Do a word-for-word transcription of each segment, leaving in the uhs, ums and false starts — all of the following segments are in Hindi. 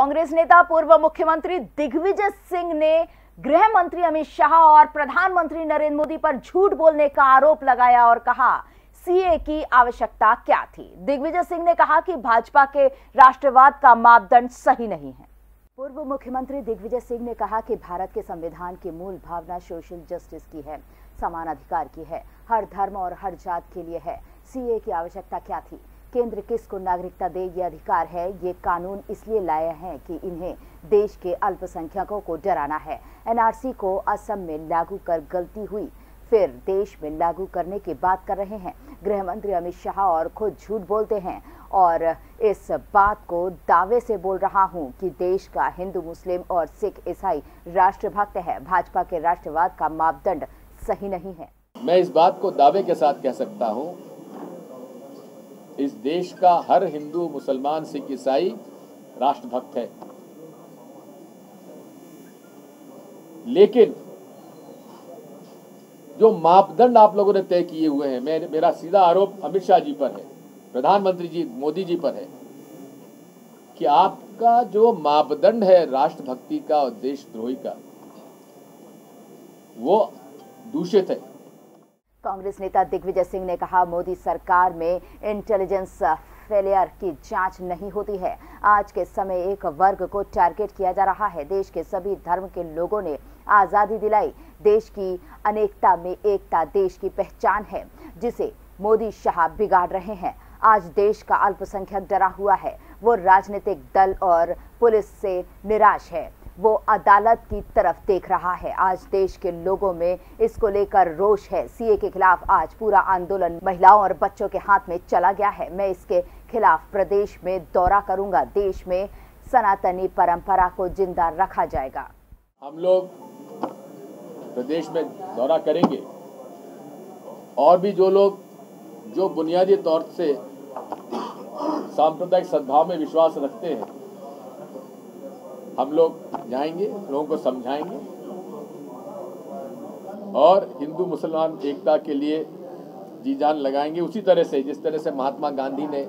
कांग्रेस नेता पूर्व मुख्यमंत्री दिग्विजय सिंह ने गृह मंत्री अमित शाह और प्रधानमंत्री नरेंद्र मोदी पर झूठ बोलने का आरोप लगाया और कहा सीए की आवश्यकता क्या थी। दिग्विजय सिंह ने कहा कि भाजपा के राष्ट्रवाद का मापदंड सही नहीं है। पूर्व मुख्यमंत्री दिग्विजय सिंह ने कहा कि भारत के संविधान की मूल भावना सोशल जस्टिस की है, समान अधिकार की है, हर धर्म और हर जात के लिए है। सीए की आवश्यकता क्या थी? केंद्र किसको नागरिकता दे ये अधिकार है। ये कानून इसलिए लाए हैं कि इन्हें देश के अल्पसंख्यकों को डराना है। एनआरसी को असम में लागू कर गलती हुई, फिर देश में लागू करने की बात कर रहे हैं। गृह मंत्री अमित शाह और खुद झूठ बोलते हैं और इस बात को दावे से बोल रहा हूं कि देश का हिंदू, मुस्लिम और सिख ईसाई राष्ट्रभक्त है। भाजपा के राष्ट्रवाद का मापदंड सही नहीं है। मैं इस बात को दावे के साथ कह सकता हूं, इस देश का हर हिंदू, मुसलमान, सिख, ईसाई राष्ट्रभक्त है। लेकिन जो मापदंड आप लोगों ने तय किए हुए हैं, मैं मेरा सीधा आरोप अमित शाह जी पर है, प्रधानमंत्री जी मोदी जी पर है कि आपका जो मापदंड है राष्ट्रभक्ति का और देशद्रोही का, वो दूषित है। कांग्रेस नेता दिग्विजय सिंह ने कहा, मोदी सरकार में इंटेलिजेंस फेलियर की जांच नहीं होती है। आज के समय एक वर्ग को टारगेट किया जा रहा है। देश के सभी धर्म के लोगों ने आजादी दिलाई। देश की अनेकता में एकता देश की पहचान है, जिसे मोदी शाह बिगाड़ रहे हैं। आज देश का अल्पसंख्यक डरा हुआ है। वो राजनीतिक दल और पुलिस से निराश है। वो अदालत की तरफ देख रहा है। आज देश के लोगों में इसको लेकर रोष है। सीए के खिलाफ आज पूरा आंदोलन महिलाओं और बच्चों के हाथ में चला गया है। मैं इसके खिलाफ प्रदेश में दौरा करूंगा। देश में सनातनी परंपरा को जिंदा रखा जाएगा। हम लोग प्रदेश में दौरा करेंगे और भी जो लोग जो बुनियादी तौर से सांप्रदायिक सद्भाव में विश्वास रखते हैं, हम लोग जाएंगे, लोगों को समझाएंगे और हिंदू मुसलमान एकता के लिए जी जान लगाएंगे। उसी तरह से जिस तरह से महात्मा गांधी ने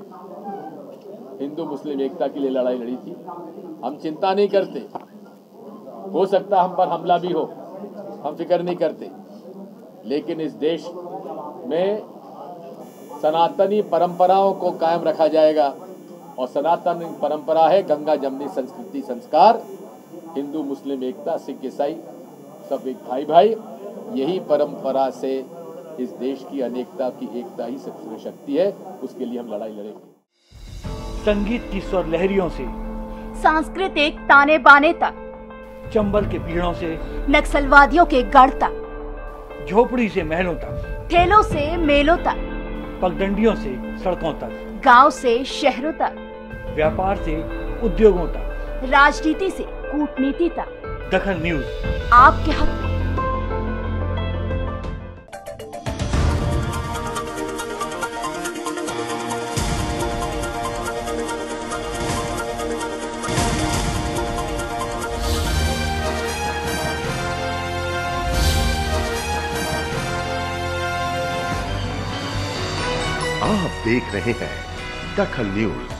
हिंदू मुस्लिम एकता के लिए लड़ाई लड़ी थी। हम चिंता नहीं करते, हो सकता हम पर हमला भी हो, हम फिक्र नहीं करते, लेकिन इस देश में सनातनी परंपराओं को कायम रखा जाएगा। और सनातन परंपरा है गंगा जमनी संस्कृति संस्कार, हिंदू मुस्लिम एकता, सिख ईसाई सब एक भाई भाई। यही परंपरा से इस देश की अनेकता की एकता ही सबसे शक्ति है। उसके लिए हम लड़ाई लड़ेंगे। संगीत की स्वर लहरियों से सांस्कृतिक ताने बाने तक, चंबल के पीड़ों से नक्सलवादियों के गढ़ तक, झोपड़ी से महलों तक, ठेलों से मेलों तक, पगडंडियों से सड़कों तक, गांव से शहरों तक, व्यापार से उद्योगों तक, राजनीति से कूटनीति तक, दखल न्यूज आपके हक में। आप देख रहे हैं दखल न्यूज।